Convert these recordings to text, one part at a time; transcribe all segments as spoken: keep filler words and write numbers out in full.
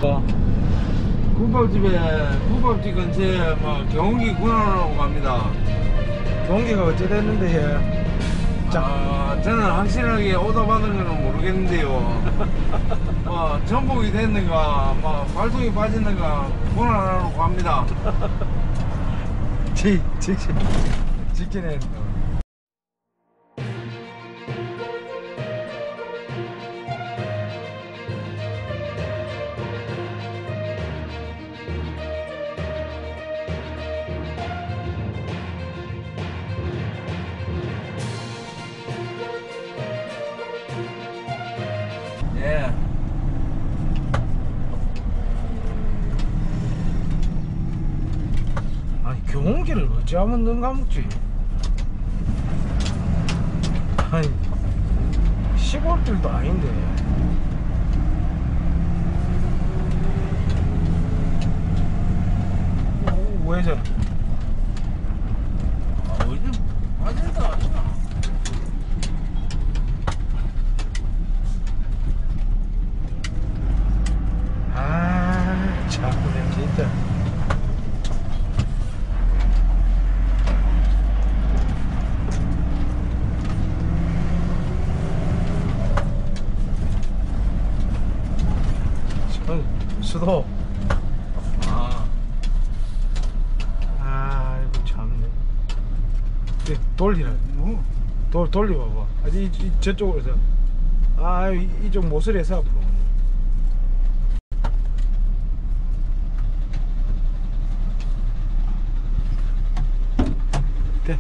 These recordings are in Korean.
국밥집에 국밥집 근처에 뭐 경운기 군원으로 갑니다. 경기가 어째 됐는데 자. 아, 저는 확실하게 오더 받은 거는 모르겠는데요. 뭐 전복이 됐는가 뭐 발통이 빠졌는가 군원으로 갑니다. 지, 직진 직진해. 예. 아니 경운기를 어찌하면 넌 가먹지? 아니 시골길도 아닌데. 오, 왜 저래? 아, 어디 빠진다 아니야? 아 참네 진짜. 수도. 아, 아이고 참네. 네, 돌리라. 뭐? 돌 돌려봐봐. 아니 이, 이, 저쪽으로 해서. 아 이, 이쪽 모서리에서 앞으로. 네.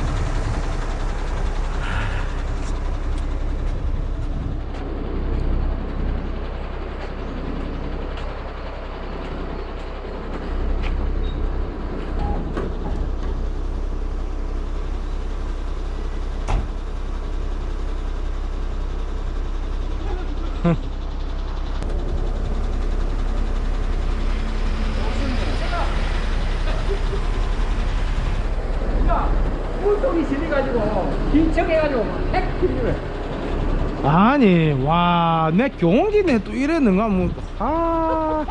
물속이 실려가지고 긴청해가지고 핵 튀기네. 아니 와 내 경운기네 또 이랬는가 뭐. 아.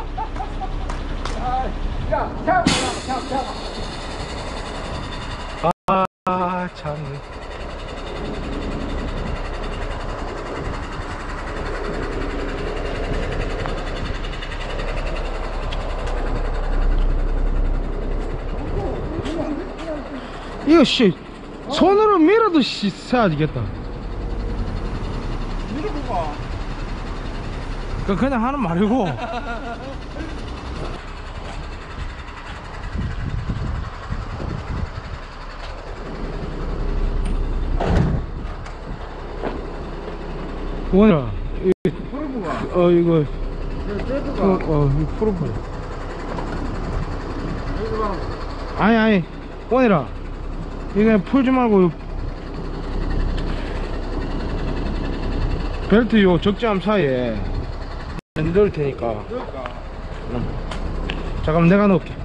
야, 잡아, 잡아, 잡아. 아 참네. 이거 씨 손으로 밀어도 씨 세야지겠다. 밀어보가. 그 그냥 하는 말이고. 원아 풀어보가. 어 이거 떼보가. 어, 어 이거 풀어보자. 여기가. 아니 아니 원이라 이거 풀지 말고 벨트 요 적재함 사이에 넣을 테니까. 그러니까. 응. 잠깐만 내가 넣을게.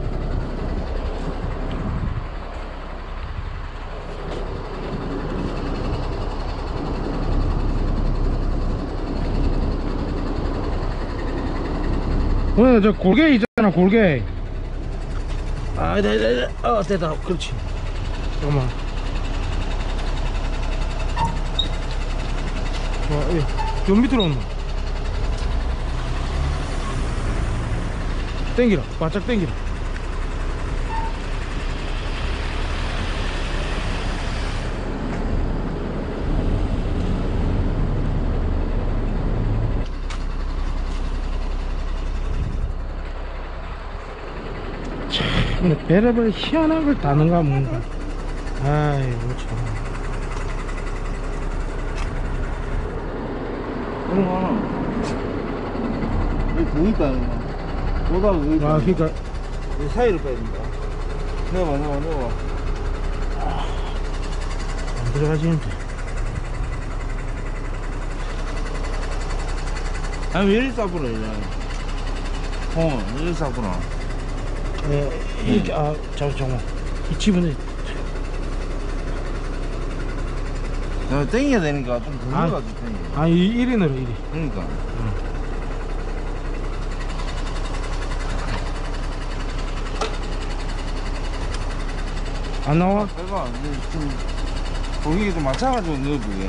오늘 저 골개 있잖아 골개. 아 네네네 어 됐다 그렇지. 잠깐만. 와, 요 밑으로 온나. 땡기라 바짝 땡기라. 참 별의별 희한한 걸 다는가 뭔가. 아이고 참. 그런 거 하나. 여기 보니까 이거. 보다가 여기. 아 그니까 이 사이를 빼야 된다. 내봐, 내봐, 내봐. 안 들어가지는데. 아니, 왜 이리 싸구나, 이제. 어, 왜 이리 싸구나. 예, 이렇게 아 잠깐 잠깐 이 집은 내가 땡겨야 되니까 좀 아. 돌려가지고 땡겨. 아 이 일이 늘어 일이. 그러니까. 안 나와? 내가 좀 고기에 좀 맞춰가지고 넣어보게.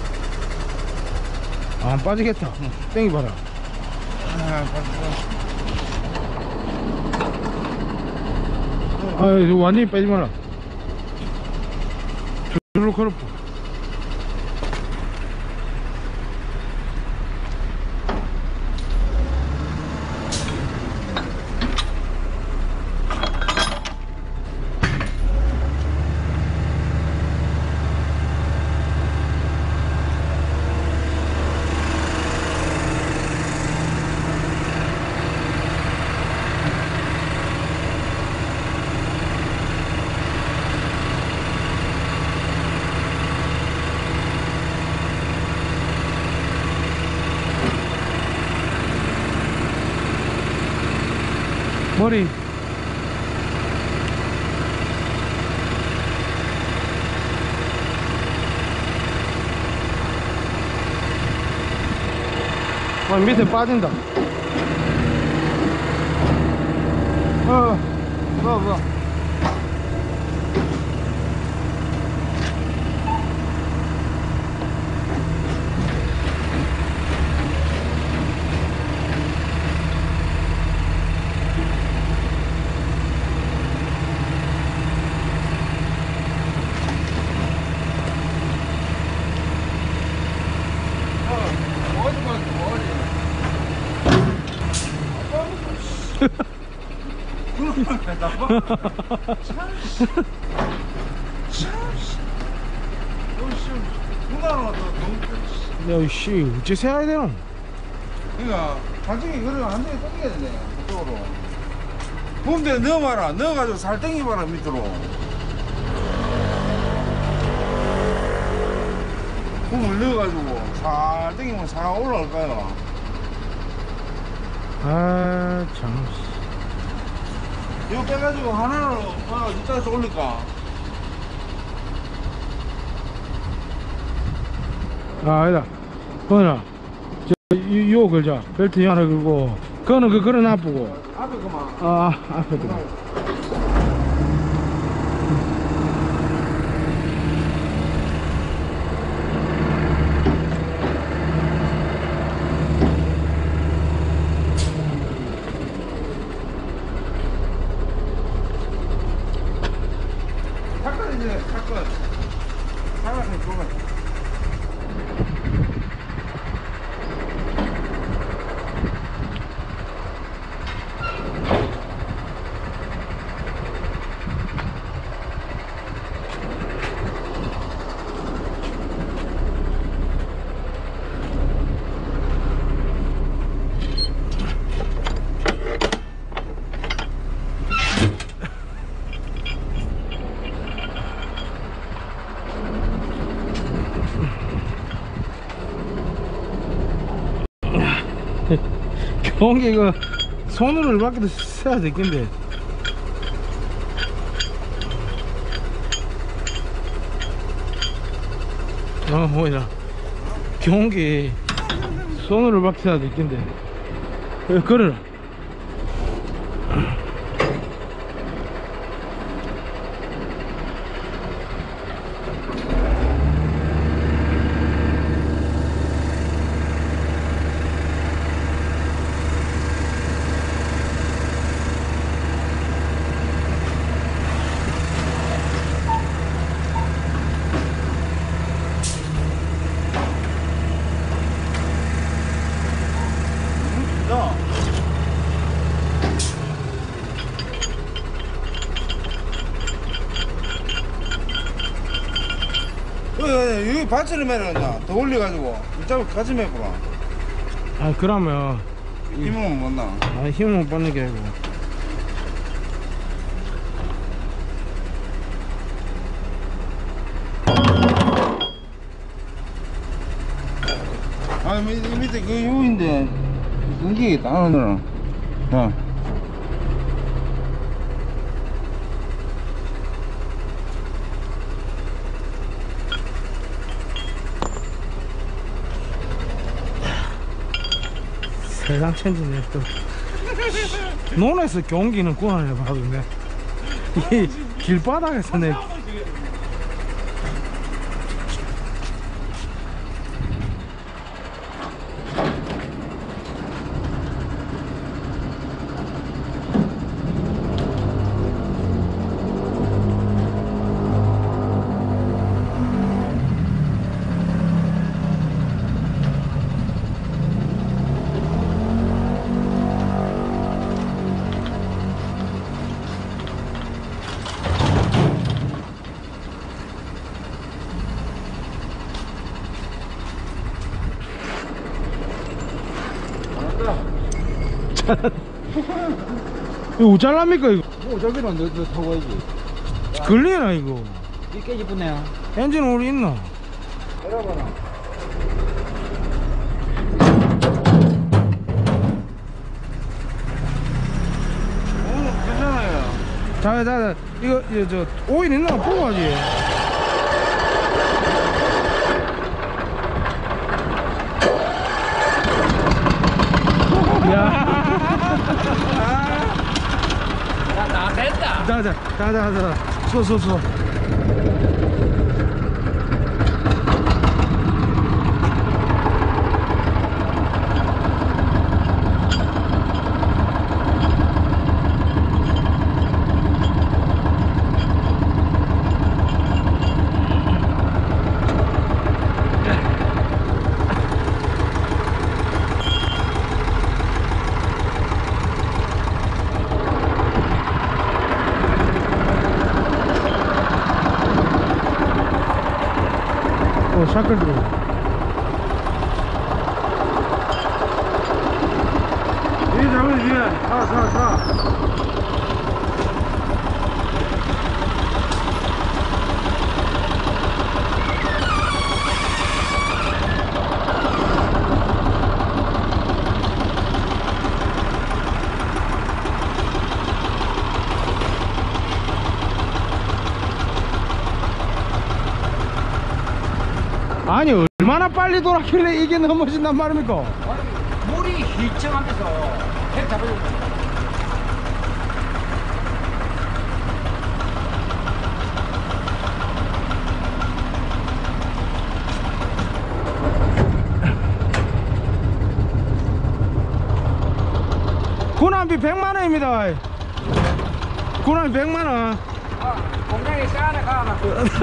아, 안 빠지겠다. 땡기 봐라. 아, 아, 이거 완전히 빼지 마라. 줄로 걸어. 머리. 어, 밑에 빠진다. 어, 뭐, 뭐. 어디 봐, 어디. 그놈을 나빠. 참씨. 참씨. 너씨 누나로 너무. 야, 씨, 어째 세야 되노? 그러니까 발등이 그래 한 대에 땡겨야 되네. 그쪽으로. 봄대 넣어봐라. 넣어가지고 살 땡겨봐라 밑으로. 봄을 넣어가지고 살 땡기면 살 올라올까요? 아, 참. 이거 빼가지고 하나로 하나 이따가 올릴까? 아, 아니다. 그거나, 저, 요, 요 걸자. 벨트 하나 걸고, 그거는 그, 그래 놔두고. 앞에 그만. 아, 앞에 들어. 사건 이제 사건. 사건은 그거. 경기 이거 손으로 이렇게도 써야 되겠는데. 어, 뭐야. 경기 손으로 이렇게 써야 되겠는데. 어, 걸어라. 여기 받치를 매는다. 더 올려가지고 이쪽으로 같이 매보라. 아, 그러면 힘은 못 나. 아, 힘을 못 받는 게 아니고. 아, 밑- 밑에 그 요인데 끊기겠다 하늘은. 자. 세상 천지네 또. 논에서 경기는 구원을 받았네. 이 길바닥에서 내 이거 우짤랍니까 이거? 뭐 저기는 너, 너 타고 가야지. 걸리나 이거? 이 깨지 뿐네. 엔진 오일 있나? 내려봐라. 오, 괜찮아요. 자, 자, 자, 이거, 이거 저 오일 있나 보고 가지. 야, 야, 나 됐다. 자, 자, 자, 자, 자, 서, 서, 서. 어, 샤클 들어. 이 장을 위에 사, 사, 사. 아니, 얼마나 빨리 돌았길래 이게 넘어진단 말입니까? 물이 휘청하면서 백 잡으려고. 군함비 백만 원입니다. 군함비 백만 원. 아, 공장에 차 하나 가나.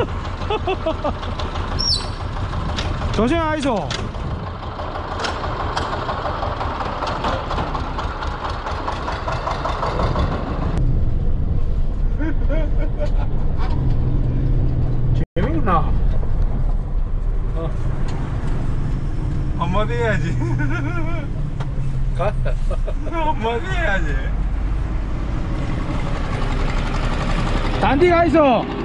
조심하이소. 재밌나? 어. 한마디 해야지. 한마디 해야지. 단디 가이소.